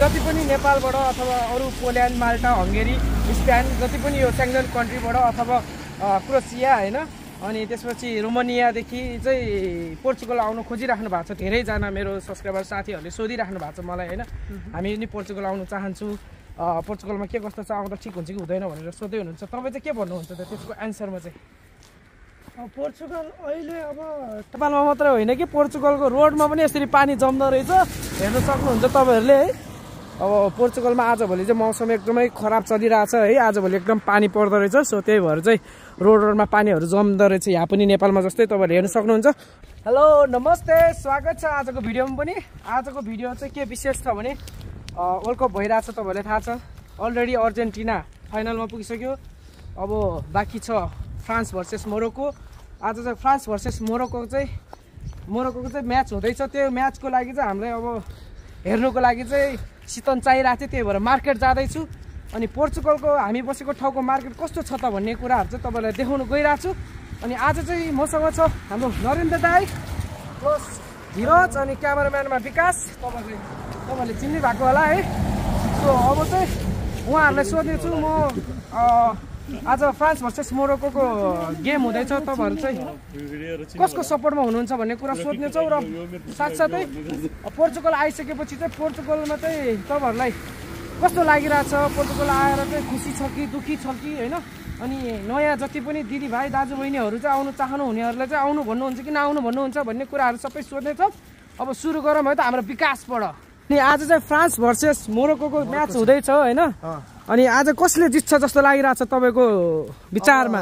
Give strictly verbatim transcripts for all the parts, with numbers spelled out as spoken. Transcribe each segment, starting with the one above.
जति पनि नेपालबाट अथवा अरू पोल्यान्ड माल्टा हङ्गेरी स्पेन जति पनि यो सेङ्गन कन्ट्रीबाट अथवा क्रोसिया होइन अनि त्यसपछि रोमानियादेखि चाहिँ पोर्चुगल आउनु खोजिराख्नु भएको छ धेरैजना मेरो सब्सक्राइबर साथीहरूले सोधिराख्नु भएको छ मलाई होइन हामी नि पोर्चुगल आउनु चाहन्छु पोर्चुगलमा के कस्तो छ आउँदा ठिक हुन्छ कि हुँदैन भनेर सोध्दै हुनुहुन्छ तपाईँ चाहिँ के भन्नुहुन्छ त त्यसको एन्सरमा चाहिँ पोर्चुगल अहिले अब नेपालमा मात्रै होइन कि पोर्चुगलको रोडमा पनि यसरी पानी जम्दो रहेछ हेर्न सक्नुहुन्छ तपाईँहरूले है अब पोर्चुगलमा आजभोलि चाहिँ मौसम एकदमै खराब चलिरहेछ है आजभोलि एकदम पानी पर्दो रहेछ सो त्यही भएर चाहिँ रोड रोडमा पानीहरू जम्दो रहेछ यहाँ पनि नेपालमा जस्तै तपाईँहरूले हेर्न सक्नुहुन्छ हेलो नमस्ते स्वागत छ आजको भिडियोमा पनि आजको भिडियो चाहिँ के विशेष छ भने वर्ल्ड कप भइरहेछ तपाईँहरूलाई थाहा छ अलरेडी अर्जेन्टिना फाइनलमा पुगिसक्यो अब बाँकी छ फ्रान्स भर्सेस मोरोक्को आज चाहिँ फ्रान्स भर्सेस मोरोक्को चाहिँ मोरोक्कोको चाहिँ म्याच हुँदैछ त्यो म्याचको लागि चाहिँ हामीलाई अब हेर्नुको लागि चाहिँ सितन चाहिरहेको थियो त्यही भएर मार्केट जाँदैछु अनि पोर्चुगलको हामी बसेको ठाउँको मार्केट कस्तो छ त भन्ने कुराहरू चाहिँ तपाईँलाई देखाउनु गइरहेको छु अनि आज चाहिँ मसँग छ हाम्रो नरेन्द्र दाई प्लस धीरज अनि क्यामेराम्यानमा विकास तपाईँले तपाईँले चिन्नु भएको होला है सो अब चाहिँ उहाँहरूलाई सोध्नेछु म आज फ्रान्स भर्सेस मोरोक्कोको गेम हुँदैछ तपाईँहरू चाहिँ कसको सपोर्टमा हुनुहुन्छ भन्ने कुरा सोध्नेछौँ र साथसाथै पोर्चुगल आइसकेपछि चाहिँ पोर्चुगलमा चाहिँ तपाईँहरूलाई कस्तो लागिरहेछ पोर्चुगल आएर चाहिँ खुसी छ कि दुःखी छ कि होइन अनि नयाँ जति पनि दिदीभाइ दाजुबहिनीहरू चाहिँ आउनु चाहनु हुनेहरूलाई चाहिँ आउनु भन्नुहुन्छ कि नआउनु भन्नुहुन्छ भन्ने कुराहरू सबै सोध्नेछौँ अब सुरु गरौँ है त हाम्रो विकासबाट अनि आज चाहिँ फ्रान्स भर्सेस मोरोक्कोको म्याच हुँदैछ होइन अनि आज कसले जित्छ जस्तो लागिरहेछ तपाईँको विचारमा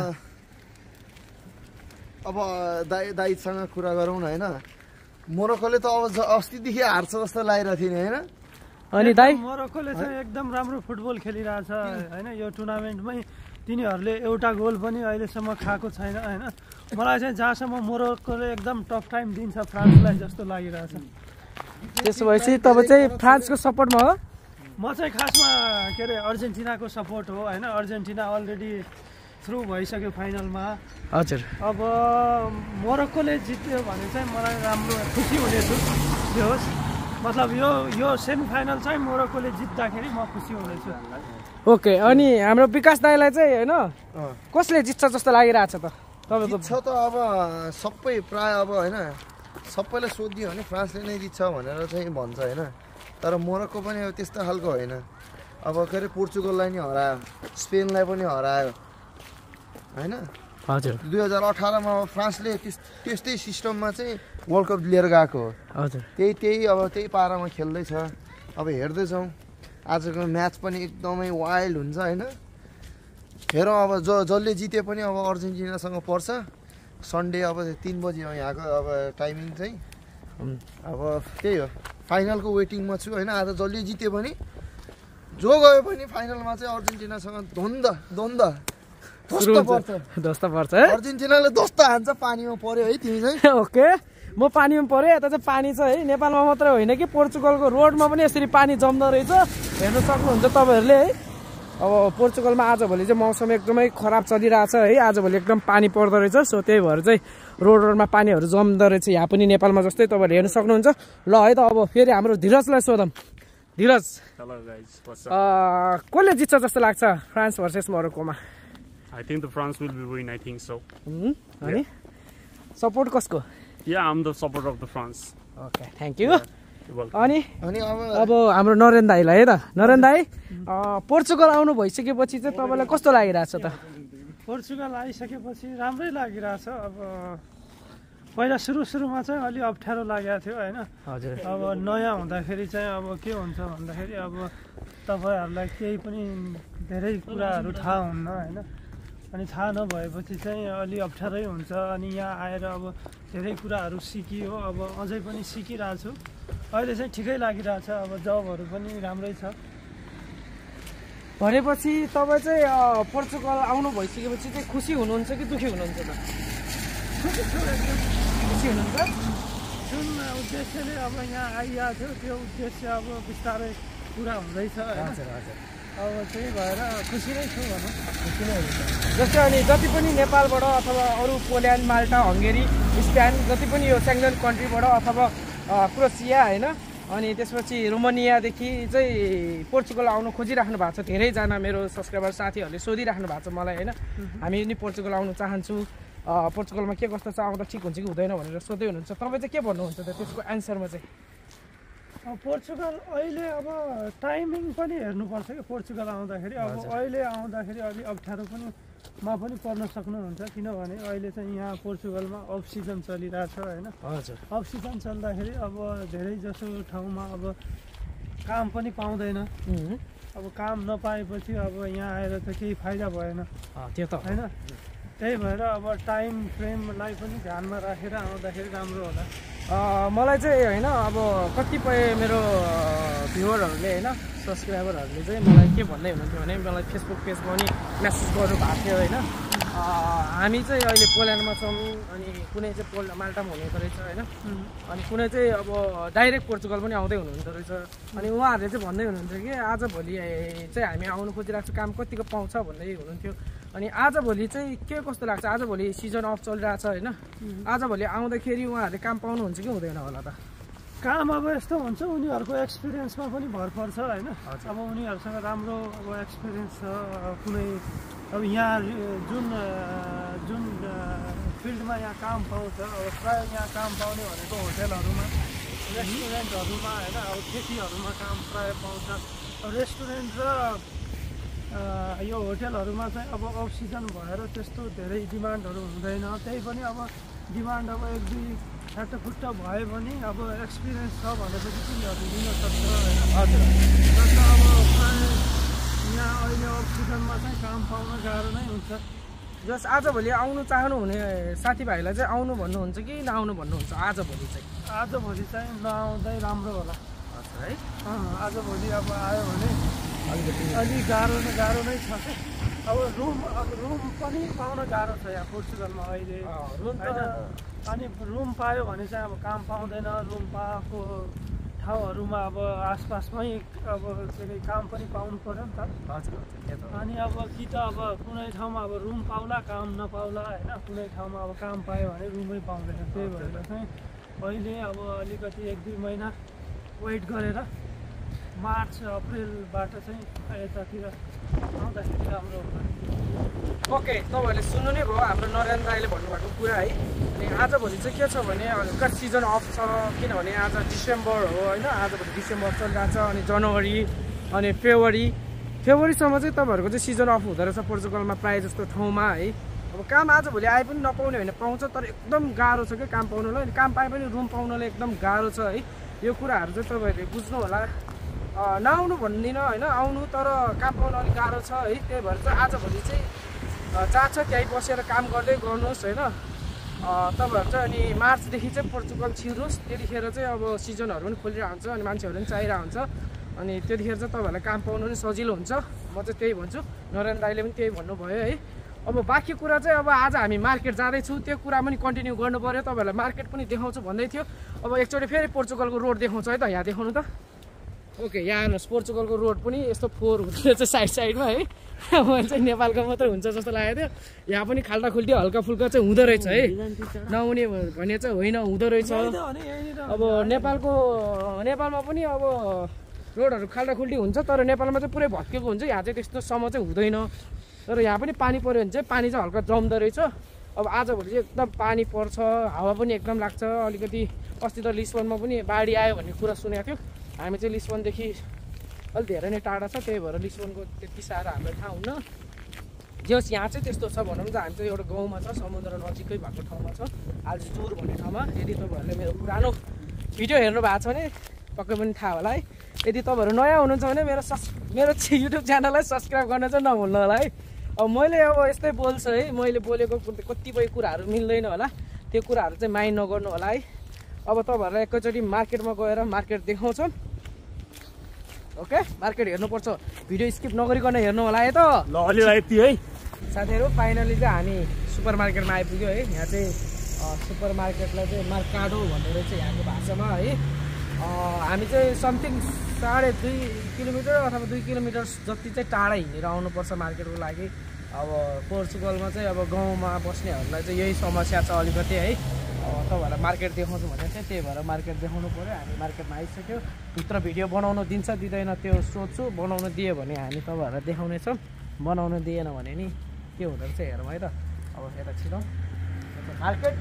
अब दाइ दाइसँग कुरा गरौँ न होइन मोरोक्कोले त अब अस्तिदेखि हार्छ जस्तो लागिरहेको थियो नि होइन अनि दाइ मोरोक्कोले चाहिँ एकदम राम्रो फुटबल खेलिरहेछ होइन यो टुर्नामेन्टमै तिनीहरूले एउटा गोल पनि अहिलेसम्म खाएको छैन होइन मलाई चाहिँ जहाँसम्म मोरोक्कोले एकदम टफ टाइम दिन्छ फ्रान्सलाई जस्तो लागिरहेछ त्यसो भएपछि तपाईँ चाहिँ फ्रान्सको सपोर्टमा हो म चाहिँ खासमा के अरे अर्जेन्टिनाको सपोर्ट हो होइन अर्जेन्टिना अलरेडी थ्रु भइसक्यो फाइनलमा हजुर अब मोरोक्कोले जित्यो भने चाहिँ मलाई राम्रो खुसी हुनेछु जे होस् मतलब यो यो सेमी फाइनल चाहिँ मोरोक्कोले जित्दाखेरि म खुसी हुनेछु ओके अनि हाम्रो विकास दाइलाई चाहिँ होइन कसले जित्छ जस्तो लागिरहेछ त तपाईँको छ त अब सबै प्राय अब होइन सबैलाई सोधियो भने फ्रान्सले नै जित्छ भनेर चाहिँ भन्छ होइन तर मोरोक्को पनि अब त्यस्तो खालको होइन अब के अरे पोर्चुगललाई नि हरायो स्पेनलाई पनि हरायो होइन हजुर दुई हजार अठारमा अब फ्रान्सले त्यस्तै सिस्टममा चाहिँ वर्ल्ड कप लिएर गएको हो हजुर त्यही त्यही अब त्यही पारामा खेल्दैछ अब हेर्दैछौँ आजको म्याच पनि एकदमै वाइल्ड हुन्छ होइन हेरौँ अब ज जसले जिते पनि अब अर्जेन्टिनासँग पर्छ सन्डे अब तिन बजी हो यहाँको अब टाइमिङ चाहिँ अब त्यही हो फाइनलको वेटिङमा छु होइन आज जसले जित्यो भने जो गयो पनि फाइनलमा चाहिँ अर्जेन्टिनासँग द्वन्द द्वन्द ध्वस्त पर्छ है अर्जेन्टिनाले ध्वस्त हान्छ पानीमा पर्यो है तिमी चाहिँ ओके म पानीमा पऱ्यो यता चाहिँ पानी छ है नेपालमा मात्रै होइन कि पोर्चुगलको रोडमा पनि यसरी पानी जम्दो रहेछ हेर्न सक्नुहुन्छ तपाईँहरूले है अब पोर्चुगलमा आजभोलि चाहिँ मौसम एकदमै खराब चलिरहेछ है आजभोलि एकदम पानी पर्दो रहेछ सो त्यही भएर चाहिँ रोड रोडमा पानीहरू जम्दो रहेछ यहाँ पनि नेपालमा जस्तै तपाईँहरूले हेर्न सक्नुहुन्छ ल है त अब फेरि हाम्रो धीरजलाई सोधौँ धीरज कसले जित्छ जस्तो लाग्छ फ्रान्स भर्सेस मोरोक्कोमा I think the France will be win. I think so. Hmm. Ani? Support कसको? Yeah, I'm the supporter of the France. Okay, thank you. अनि अनि अब हाम्रो नरेन्द्र दाइलाई है त नरेन्द्र दाइ पोर्चुगल आउनु भइसकेपछि चाहिँ तपाईँलाई कस्तो लागिरहेछ त पोर्चुगल आइसकेपछि राम्रै लागिरहेछ अब पहिला सुरु सुरुमा चाहिँ अलि अप्ठ्यारो लागेको थियो होइन हजुर अब नयाँ हुँदाखेरि चाहिँ अब के हुन्छ भन्दाखेरि अब तपाईँहरूलाई केही पनि धेरै कुराहरू थाहा हुन्न होइन अनि थाहा नभएपछि चाहिँ अलि अप्ठ्यारै हुन्छ अनि यहाँ आएर अब धेरै कुराहरू सिकियो अब अझै पनि सिकिरहेको छु अहिले चाहिँ ठिकै लागिरहेछ अब जबहरू पनि राम्रै छ भनेपछि तपाईँ चाहिँ पोर्चुगल आउनु भइसकेपछि चाहिँ खुसी हुनुहुन्छ कि दुःखी हुनुहुन्छ त खुसी हुनुहुन्छ जुन उद्देश्यले अब यहाँ आइरहेको थियो त्यो उद्देश्य अब बिस्तारै पुरा हुँदैछ हजुर हजुर अब त्यही भएर खुसी नै छु भनौँ खुसी नै हुन्छ जस्तै अनि जति पनि नेपालबाट अथवा अरू पोल्यान्ड माल्टा हङ्गेरी स्पेन जति पनि यो सेङ्गन कन्ट्रीबाट अथवा क्रोसिया होइन अनि त्यसपछि रोमानियादेखि चाहिँ पोर्चुगल आउनु खोजिराख्नु भएको छ धेरैजना मेरो सब्सक्राइबर साथीहरूले सोधिराख्नु भएको छ मलाई होइन हामी नि पोर्चुगल आउनु चाहन्छु पोर्चुगलमा के कस्तो छ आउँदा ठिक हुन्छ कि हुँदैन भनेर सोध्दै हुनुहुन्छ तपाईँ चाहिँ के भन्नुहुन्छ त त्यसको एन्सरमा चाहिँ पोर्चुगल अहिले अब टाइमिङ पनि हेर्नुपर्छ कि पोर्चुगल आउँदाखेरि अब अहिले आउँदाखेरि अलि अप्ठ्यारो पनि मा पनि पर्न सक्नुहुन्छ किनभने अहिले चाहिँ यहाँ पोर्चुगलमा अफ सिजन चलिरहेछ होइन हजुर अफ सिजन चल्दाखेरि अब धेरै जसो ठाउँमा अब काम पनि पाउँदैन अब काम नपाएपछि अब यहाँ आएर त केही फाइदा भएन त्यो त होइन त्यही भएर अब टाइम फ्रेमलाई पनि ध्यानमा राखेर आउँदाखेरि राम्रो होला मलाई चाहिँ होइन अब कतिपय मेरो भ्युवरहरूले होइन सब्सक्राइबरहरूले चाहिँ मलाई के भन्दै हुनुहुन्थ्यो भने मलाई फेसबुक पेजमा पनि मेसेज गर्नु भएको थियो होइन हामी चाहिँ अहिले पोल्यान्डमा छौँ अनि कुनै चाहिँ पोल माल्टामा हुनेको रहेछ होइन अनि कुनै चाहिँ अब डाइरेक्ट पोर्चुगल पनि आउँदै हुनुहुँदो रहेछ अनि उहाँहरूले चाहिँ भन्दै हुनुहुन्थ्यो कि आजभोलि चाहिँ हामी आउनु खोजिरहेको छ काम कतिको पाउँछ भन्दै हुनुहुन्थ्यो अनि आजभोलि चाहिँ के कस्तो लाग्छ आजभोलि सिजन अफ चलिरहेछ होइन आजभोलि आउँदाखेरि उहाँहरूले काम पाउनुहुन्छ कि हुँदैन होला त काम अब यस्तो हुन्छ उनीहरूको एक्सपिरियन्समा पनि भर पर्छ होइन अब उनीहरूसँग राम्रो अब एक्सपिरियन्स छ कुनै अब यहाँ जुन जुन फिल्डमा यहाँ काम पाउँछ अब प्रायः यहाँ काम पाउने भनेको होटेलहरूमा रेस्टुरेन्टहरूमा होइन अब खेतीहरूमा काम प्रायः पाउँछ रेस्टुरेन्ट र यो होटेलहरूमा चाहिँ अब अफ सिजन भएर त्यस्तो धेरै डिमान्डहरू हुँदैन त्यही पनि अब डिमान्ड अब एक दुई फाटोफुट्ट भए पनि अब एक्सपिरियन्स छ भनेपछि तिनीहरू दिन सक्छ होइन हजुर जस्तो अब प्रायः यहाँ अहिले अफ सिजनमा चाहिँ काम पाउन गाह्रो नै हुन्छ जस आजभोलि आउनु चाहनुहुने साथीभाइलाई चाहिँ आउनु भन्नुहुन्छ कि नआउनु भन्नुहुन्छ आजभोलि चाहिँ आजभोलि चाहिँ नआउँदै राम्रो होला है आजभोलि अब आयो भने अलिकति अलि गाह्रो नै गाह्रो नै छ कि अब रुम अब रुम पनि पाउन गाह्रो छ यहाँ पोर्चुगलमा अहिले रुम त अनि रुम पायो भने चाहिँ अब काम पाउँदैन रुम पाएको ठाउँहरूमा अब आसपासमै अब के अरे काम पनि पाउनु पऱ्यो नि त हजुर अनि अब कि त अब कुनै ठाउँमा अब रुम पाउला काम नपाउला होइन कुनै ठाउँमा अब काम पायो भने रुमै पाउँदैन त्यही भएर चाहिँ अहिले अब अलिकति एक दुई महिना वेट गरेर मार्च अप्रिलबाट चाहिँ यतातिर आउँदाखेरि राम्रो हुन्छ ओके तपाईँहरूले सुन्नु नै भयो हाम्रो नरेन्द्र दाइले भन्नुभएको कुरा है अनि आजभोलि चाहिँ के छ भने हल्का सिजन अफ छ किनभने आज डिसेम्बर हो होइन आजभोलि डिसेम्बर चलिरहेको छ अनि जनवरी अनि फेब्रुअरी फेब्रुअरीसम्म चाहिँ तपाईँहरूको चाहिँ सिजन अफ हुँदो रहेछ पोर्चुगलमा प्रायः जस्तो ठाउँमा है अब काम आजभोलि आए पनि नपाउने होइन पाउँछ तर एकदम गाह्रो छ क्या काम पाउनलाई अनि काम पाए पनि रुम पाउनलाई एकदम गाह्रो छ है यो कुराहरू चाहिँ तपाईँहरूले बुझ्नु होला नआउनु भन्दिनँ होइन आउनु तर काम पाउनु अलिक गाह्रो छ है त्यही भएर चाहिँ आजभोलि चाहिँ जहाँ छ त्यहीँ बसेर काम गर्दै गर्नुहोस् होइन तपाईँहरू चाहिँ अनि मार्चदेखि चाहिँ पोर्चुगल छिर्नुहोस् त्यतिखेर चाहिँ अब सिजनहरू पनि खोलिरहेको हुन्छ अनि मान्छेहरू पनि चाहिरहेको हुन्छ अनि त्यतिखेर चाहिँ तपाईँहरूलाई काम पाउनु पनि सजिलो हुन्छ म चाहिँ त्यही भन्छु नरेन्द्र दाइले पनि त्यही भन्नुभयो है अब बाँकी कुरा चाहिँ अब आज हामी मार्केट जाँदैछौँ त्यो कुरा पनि कन्टिन्यू गर्नु पऱ्यो तपाईँहरूलाई मार्केट पनि देखाउँछु भन्दै थियो अब एकचोटि फेरि पोर्चुगलको रोड देखाउँछु है त यहाँ देखाउनु त ओके यहाँ हेर्नुहोस् पोर्चुगलको रोड पनि यस्तो फोहोर हुँदो रहेछ साइड साइडमा है मैले चाहिँ नेपालको मात्रै हुन्छ जस्तो लागेको थियो यहाँ पनि खाल्टा खुल्टी हल्का फुल्का चाहिँ हुँदो रहेछ है नहुने भने चाहिँ होइन हुँदो रहेछ अब नेपालको नेपालमा पनि अब रोडहरू खाल्टा खुल्टी हुन्छ तर नेपालमा चाहिँ पुरै भत्केको हुन्छ यहाँ चाहिँ त्यस्तोसम्म चाहिँ हुँदैन तर यहाँ पनि पानी पऱ्यो भने चाहिँ पानी चाहिँ हल्का जम्दो रहेछ अब आजभोलि चाहिँ एकदम पानी पर्छ हावा पनि एकदम लाग्छ अलिकति अस्ति त लिस्बनमा पनि बाढी आयो भन्ने कुरा सुनेको थियो हामी चाहिँ लिस्बनदेखि अलिक धेरै नै टाढा छ त्यही भएर लिस्बनको त्यति साह्रो हामीलाई थाहा हुन्न जे होस् यहाँ चाहिँ त्यस्तो छ भनौँ त हामी चाहिँ एउटा गाउँमा छ समुद्र नजिकै भएको ठाउँमा छ आल्जुर भन्ने ठाउँमा यदि तपाईँहरूले मेरो पुरानो भिडियो हेर्नु भएको छ भने पक्कै पनि थाहा होला है यदि तपाईँहरू नयाँ हुनुहुन्छ भने मेरो सब्स मेरो युट्युब च्यानललाई सब्सक्राइब गर्न चाहिँ नभुल्नु होला है अब मैले अब यस्तै बोल्छु है मैले बोलेको कतिपय कुराहरू मिल्दैन होला त्यो कुराहरू चाहिँ माइन्ड नगर्नु होला है अब तपाईँहरूलाई एकैचोटि मार्केटमा गएर मार्केट देखाउँछौँ ओके मार्केट हेर्नुपर्छ भिडियो स्किप नगरिकन हेर्नु होला है त ल अलि यति है साथीहरू फाइनली चाहिँ हामी सुपर मार्केटमा आइपुग्यो है यहाँ चाहिँ सुपर मार्केटलाई चाहिँ मार्काडो भन्ने रहेछ यहाँको भाषामा है हामी चाहिँ समथिङ साढे दुई किलोमिटर अथवा दुई किलोमिटर जति चाहिँ टाढा हिँडेर आउनुपर्छ मार्केटको लागि अब पोर्चुगलमा चाहिँ अब गाउँमा बस्नेहरूलाई चाहिँ यही समस्या छ अलिकति है तपाईँहरूलाई मार्केट देखाउँछु भने चाहिँ त्यही भएर मार्केट देखाउनु पऱ्यो हामी मार्केटमा आइसक्यो भित्र भिडियो बनाउनु दिन्छ दिँदैन त्यो सोध्छु बनाउनु दियो भने हामी तपाईँहरूलाई देखाउनेछौँ बनाउनु दिएन भने नि के हुँदो रहेछ हेरौँ है त अब यता छिटौँ मार्केट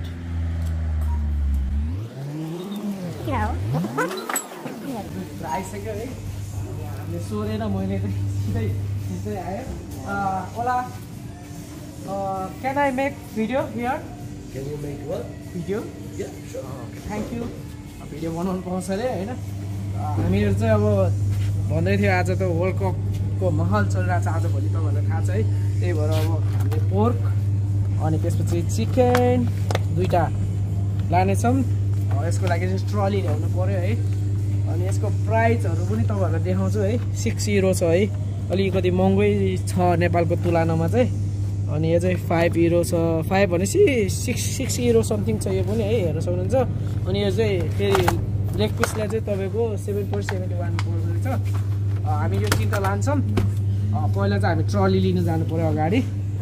आइसक्यो है हामीले सोधेन मैले चाहिँ सिधै सिधै आयो ओला can I make video here Can you make what? Video Yeah, sure. Thank you video बनाउनु पाउँछ अरे होइन हामीहरू चाहिँ अब भन्दै थियो आज त वर्ल्ड कपको माहौल चलिरहेको छ आजभोलि तपाईँहरूलाई थाहा छ है त्यही भएर अब हामीले पोर्क अनि त्यसपछि चिकन दुईवटा लानेछौँ यसको लागि चाहिँ ट्रली ल्याउनु पऱ्यो है अनि यसको प्राइसहरू पनि तपाईँहरूलाई देखाउँछु है सिक्स युरो छ है अलिकति महँगै छ नेपालको तुलनामा चाहिँ अनि यो चाहिँ फाइभ युरो छ फाइभ भनेपछि सिक्स सिक्स युरो समथिङ छ यो पनि है हेर्न सक्नुहुन्छ अनि यो चाहिँ फेरि लेग पिसलाई चाहिँ तपाईँको सेभेन पोइन्ट सेभेन्टी वान पर्दो रहेछ हामी यो तिनवटा लान्छौँ पहिला चाहिँ हामी ट्रली लिनु जानु पऱ्यो अगाडि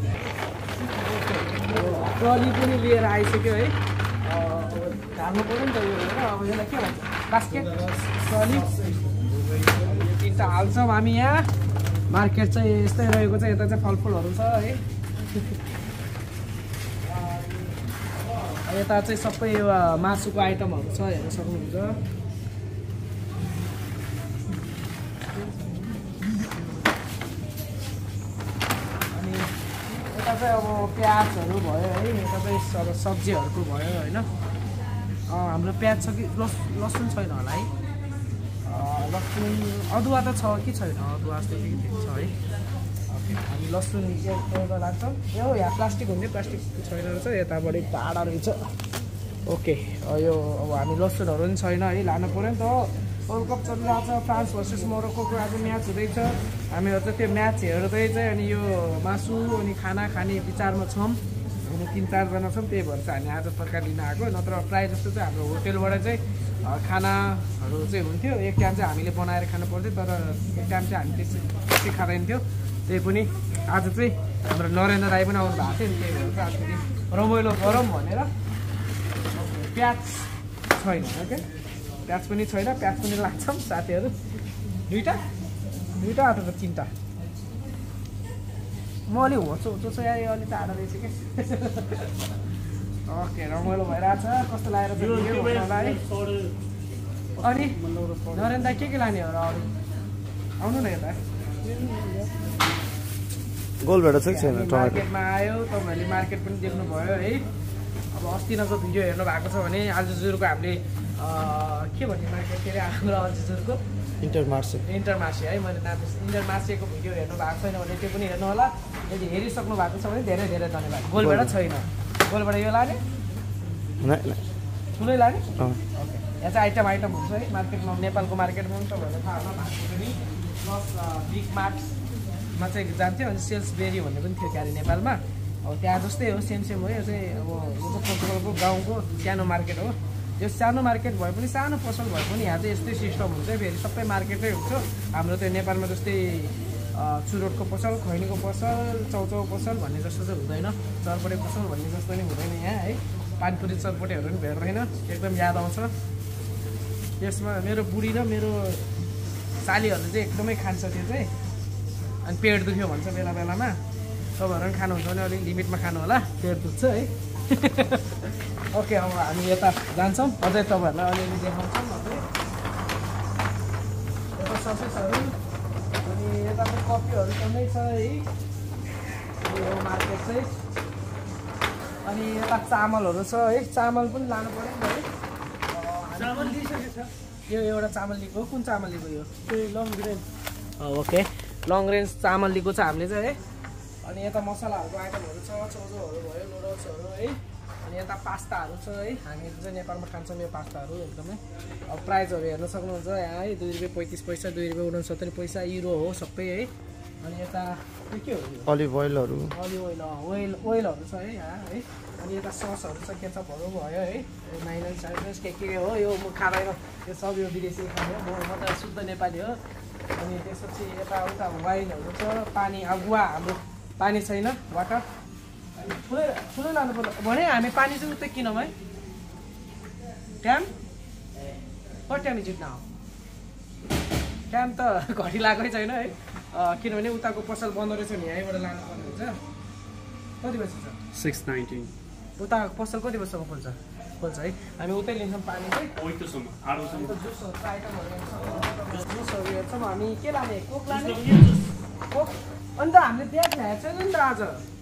ट्रली पनि लिएर आइसक्यो है हाल्नु पऱ्यो नि त यो होइन अब यसलाई के भन्छ बास्केट ट्रली यो तिनवटा हाल्छौँ हामी यहाँ मार्केट चाहिँ यस्तै रहेको छ यता चाहिँ फलफुलहरू छ है यता चाहिँ सबै मासुको आइटमहरू छ हेर्न सक्नुहुन्छ अनि यता चाहिँ अब प्याजहरू भयो है यता चाहिँ अब सब्जीहरूको भयो होइन हाम्रो प्याज छ कि लस लसुन छैन होला है लसुन अदुवा त छ कि छैन अदुवा जस्तो के छ है हामी लसुन एउटा लाग्छौँ यो यहाँ प्लास्टिक हुने प्लास्टिक छैन रहेछ यताबाट टाढा रहेछ ओके यो अब हामी लसुनहरू पनि छैन है लानु पऱ्यो नि त वर्ल्ड कप चलिरहेको छ फ्रान्स भर्सेस मोरोक्कोको आज म्याच हुँदैछ हामीहरू चाहिँ त्यो म्याच हेर्दै चाहिँ अनि यो मासु अनि खाना खाने विचारमा छौँ हामी तिन चारजना छौँ त्यही भएर चाहिँ हामी आज तरकारी लिन आएको नत्र प्रायः जस्तो चाहिँ हाम्रो होटेलबाट चाहिँ खानाहरू चाहिँ हुन्थ्यो एक टाइम चाहिँ हामीले बनाएर खानु पर्थ्यो तर एक टाइम चाहिँ हामी त्यसै त्यसै खाँदैनथ्यो त्यही पनि आज चाहिँ हाम्रो नरेन्द्र राई पनि आउनु भएको थियो नि त्यही भएर चाहिँ आज फेरि रमाइलो गरौँ भनेर प्याज छैन ओके प्याज पनि छैन प्याज पनि लाग्छौँ साथीहरू दुईवटा दुईवटा अथवा तिनवटा म अलि होचो होचो छ यहाँ अलिक टाढा रहेछ कि ओके रमाइलो भइरहेछ कस्तो लागेर अनि नरेन्द्र के के लाने हो र अरू आउनु न यता गोलभेडा छ छैन मार्केटमा आयो तपाईँहरूले मार्केट पनि देख्नुभयो है अब अस्ति नको भिडियो हेर्नु भएको छ भने आल्जुजुरको हामीले के भन्ने मार्केट के अरे हाम्रो आल्जुजुरको इन्टरमार्से इन्टरमार्से है मैले नाम इन्टरमार्सेको भिडियो हेर्नु भएको छैन भने त्यो पनि हेर्नु होला यदि हेरिसक्नु भएको छ भने धेरै धेरै धन्यवाद गोलभेडा छैन गोलभेडा यो लाने ठुलै लाने ओके यहाँ चाहिँ आइटम आइटम हुन्छ है मार्केटमा नेपालको मार्केटमा पनि तपाईँहरूलाई थाहा होला पनि प्लस बिग मार्ट्समा चाहिँ जान्थ्यो अनि सेल्सबेरी भन्ने पनि थियो क्यारे नेपालमा अब त्यहाँ जस्तै हो सेम सेम हो यो चाहिँ अब यो चाहिँ पोर्चुगलको गाउँको सानो मार्केट हो यो सानो मार्केट भए पनि सानो पसल भए पनि यहाँ चाहिँ यस्तै सिस्टम हुन्छ फेरि सबै मार्केटै हुन्छ हाम्रो त्यो नेपालमा जस्तै चुरोटको पसल खैनीको पसल चौचौ पसल भन्ने जस्तो चाहिँ हुँदैन चरपटे पसल भन्ने जस्तो नि हुँदैन यहाँ है पानीपुरी चरपटेहरू पनि भेट्दैन एकदम याद आउँछ यसमा मेरो बुढी र मेरो सालीहरूले चाहिँ एकदमै खान्छ त्यो चाहिँ अनि पेट दुख्यो भन्छ बेला बेलामा तपाईँहरू पनि खानुहुन्छ भने अलिक लिमिटमा खानु होला पेट दुख्छ है ओके अब हामी यता जान्छौँ अझै तपाईँहरूलाई अलिअलि देखाउँछौँ अझै यता ससेसहरू अनि यता चाहिँ कफीहरू पनि छ है यो मार्केट चाहिँ अनि यता चामलहरू छ है चामल पनि लानु पऱ्यो नि है चामल लिइसकेको छ यो एउटा चामल लिएको कुन चामल लिएको यो long grain okay long range चामल लिएको छ हामीले चाहिँ है अनि यता मसलाहरूको आइटमहरू छ चौचौहरू भयो नुडल्सहरू है अनि यता पास्ताहरू छ है हामीहरू चाहिँ नेपालमा खान्छौँ यो पास्ताहरू एकदमै अब प्राइजहरू हेर्न सक्नुहुन्छ यहाँ है दुई रुपियाँ पैँतिस पैसा दुई रुपियाँ उनसत्तरी पैसा युरो हो सबै है अनि यता के हो अलिभ ओइलहरू अलिभ ओइल ओइल ओइलहरू छ है यहाँ है अनि यता ससहरू छ केचपहरू भयो है माइनस साइनस के के हो यो म खाँदैन यो सब यो विदेशी खाने हो म त शुद्ध नेपाली हो अनि त्यसपछि यता उता वाइनहरू छ पानी अब गुवा हाम्रो पानी छैन वाटर ठुलै ठुलै लानु पर्छ भने हामी पानी चाहिँ उतै किनौँ है time what time is it now time त घडी लागेकै छैन है किनभने उताको पसल बन्द रहेछ नि यहीँबाट लानुपर्ने हुन्छ कति बजी छ six nineteen उताको पसल कति बजीसम्म खोल्छ खोल्छ है हामी उतै लिन्छौँ पानी चाहिँ ओइतोसम्म आरोसम्म जुसहरूको आइटमहरू जुसहरू हेर्छौँ हामी के लाने कोक लाने कोक अन्त हामीले ब्याग ल्याएको छैन नि त आज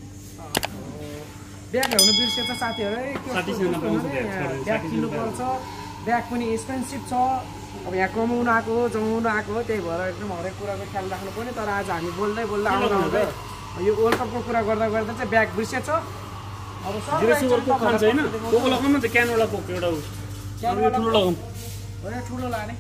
ब्याग ल्याउनु बिर्सेछ साथीहरू है ब्याग किन्नुपर्छ ब्याग पनि एक्सपेन्सिभ छ अब यहाँ कमाउनु आएको हो जमाउनु आएको हो त्यही भएर एकदम हरेक कुराको ख्याल राख्नु पर्ने तर आज हामी बोल्दै बोल्दै आउँदा आउँदै यो वर्ल्ड कपको कुरा गर्दा गर्दा चाहिँ ब्याग बिर्सेछ अब ठुलो लाने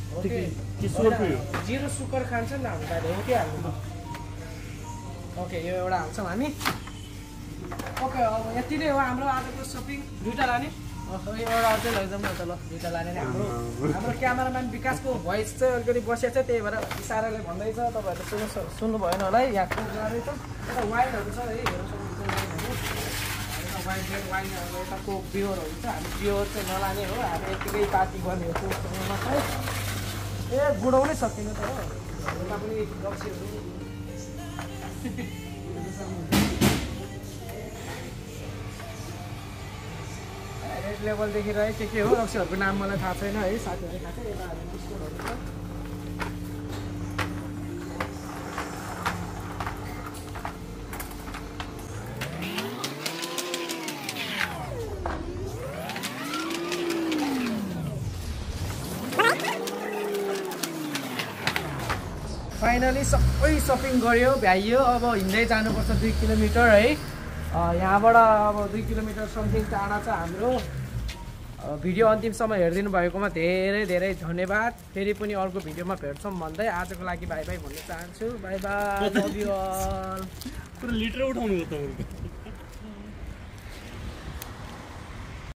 जिरो सुकर खान्छ नि हामी दाइले हो के हाल्नु ओके यो एउटा हाल्छौँ हामी ओके अब यति नै हो हाम्रो आजको सपिङ दुइटा लाने एउटा अझै लैजाउँ न त ल दुइटा लाने नै हाम्रो हाम्रो क्यामेराम्यान विकासको भोइस चाहिँ अलिकति बसेको छ त्यही भएर इसाराले भन्दैछ तपाईँहरूले सुन्नु सुन्नु भएन होला है यहाँ कोक जाँदैछ यता वाइनहरू छ है हेर्नु सक्नुहुन्छ वाइन वाइन यता कोक बियरहरू छ हामी बियर चाहिँ नलाने हो हामी यतिकै पार्टी गर्ने हो कोकसँग मात्रै ए बुढाउनै सकिनु त हो यता पनि रक्सीहरू रेड लेभलदेखि रहे के के हो रक्सीहरूको नाम मलाई थाहा छैन है साथीहरूले थाहा छ यता हामी बिस्कुटहरू छ फाइनली सबै सपिङ गऱ्यो भ्याइयो अब हिँड्दै जानुपर्छ दुई किलोमिटर है यहाँबाट अब दुई किलोमिटर समथिङ टाढा छ हाम्रो भिडियो अन्तिमसम्म हेरिदिनु भएकोमा धेरै धेरै धन्यवाद फेरि पनि अर्को भिडियोमा भेट्छौँ भन्दै आजको लागि बाई बाई भन्न चाहन्छु bye bye love you all पुरा लिटर उठाउनु हो त